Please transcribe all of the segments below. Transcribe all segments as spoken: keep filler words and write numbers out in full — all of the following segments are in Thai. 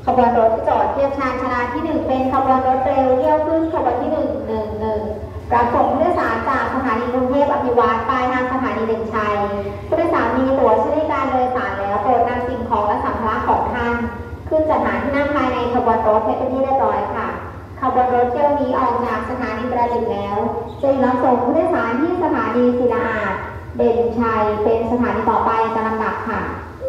ขบวนรถที่จอดเทียบชานชาลาที่หนึ่งเป็นขบวนรถเร็วเที่ยวขึ้นขบวนที่หนึ่งหนึ่งหนึ่งรับส่งผู้โดยสารจากสถานีกรุงเทพอภิวัตรปลายทางสถานีเด่นชัยผู้โดยสารมีตั๋วใช้บริการโดยสารแล้วโปรดนำสิ่งของและสัมภาระของท่านขึ้นจัดหาที่นั่งภายในขบวนรถให้เป็นที่เรียบร้อยค่ะขบวนรถเที่ยวนี้ออกจากสถานีอุตรดิตถ์แล้วจะรับส่งผู้โดยสารที่สถานีศิลาอาสน์เด่นชัยเป็นสถานีต่อไปตามลำดับค่ะ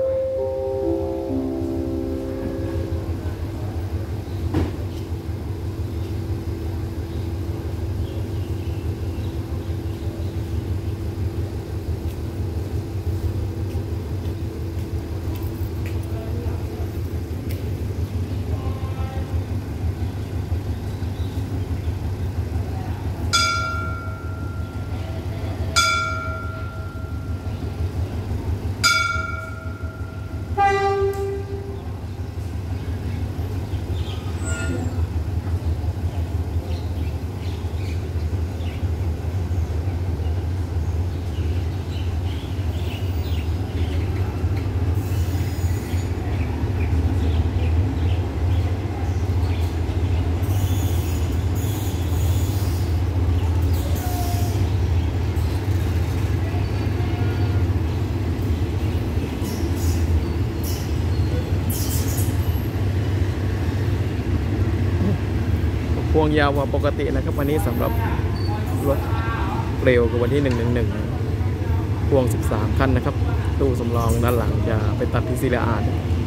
พวงยาวกว่าปกตินะครับวันนี้สำหรับรถเร็วกว่าวันที่หนึ่งหนึ่งหนึ่งพวงสิบสามคันนะครับตู้สำรองด้านหลังจะไปตัดที่ศิลาอาสน์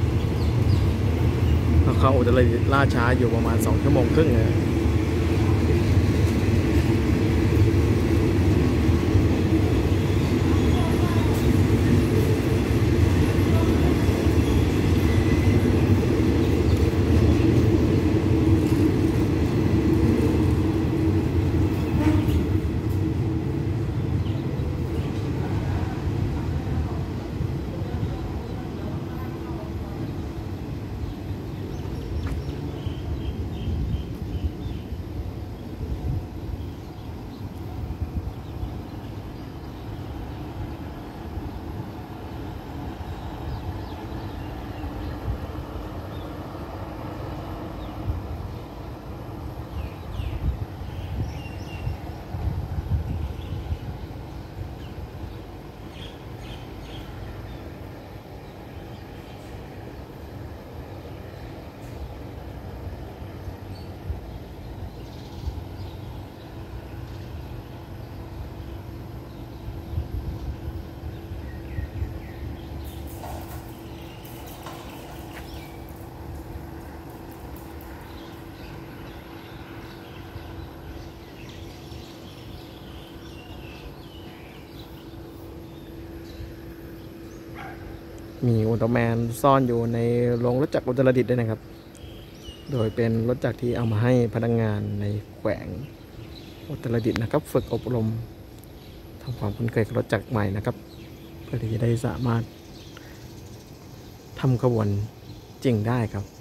เขาอุตรดิตถ์ล่าช้าอยู่ประมาณสองชั่วโมงครึ่งนะมีอุลตร้าแมนซ่อนอยู่ในโรงรถจักรอุตรดิตถ์ด้วยนะครับโดยเป็นรถจักรที่เอามาให้พนักงานในแขวงอุตรดิตถ์นะครับฝึกอบรมทำความคุ้นเคยกับรถจักรใหม่นะครับเพื่อที่จะได้สามารถทำขบวนจริงได้ครับ